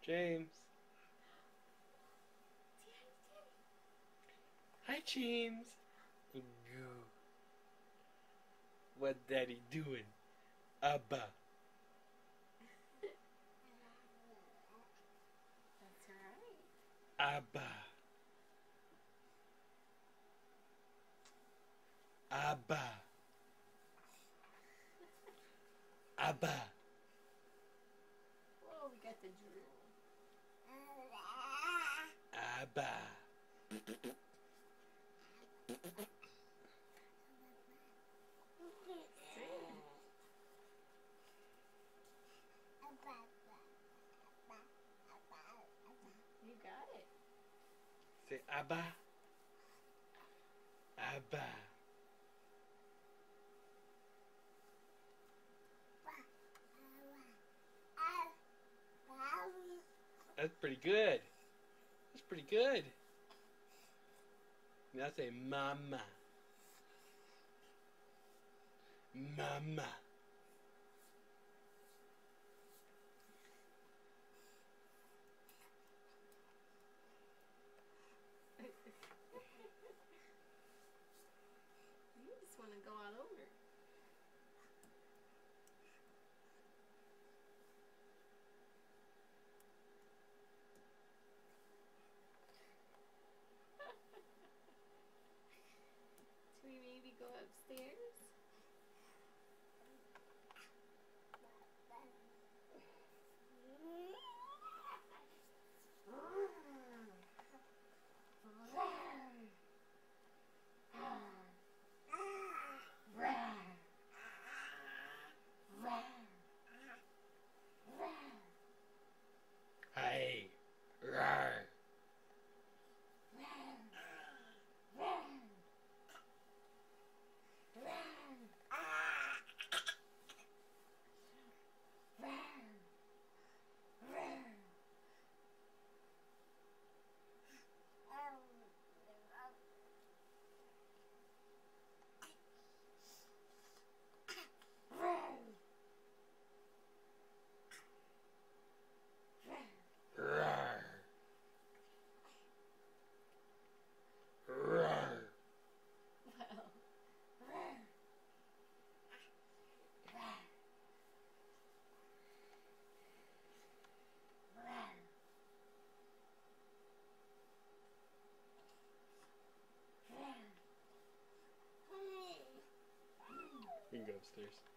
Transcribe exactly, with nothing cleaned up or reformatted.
James. Hi, James. Goo. What daddy doing? Abba. That's right. Abba. Abba. Abba. Whoa, we got the drool. Abba. You got it. Say Abba. Abba. That's pretty good. That's pretty good. Now say mama. Mama. You just want to go all over. Should we maybe go upstairs? Hey. Rawr. Rawr. Rawr. We can go upstairs.